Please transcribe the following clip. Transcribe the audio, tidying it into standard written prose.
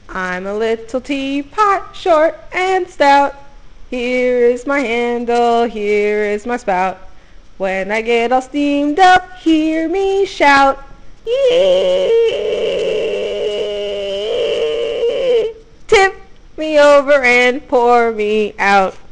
I'm a little teapot, short and stout. Here is my handle, here is my spout. When I get all steamed up, hear me shout. Yee! Tip me over and pour me out.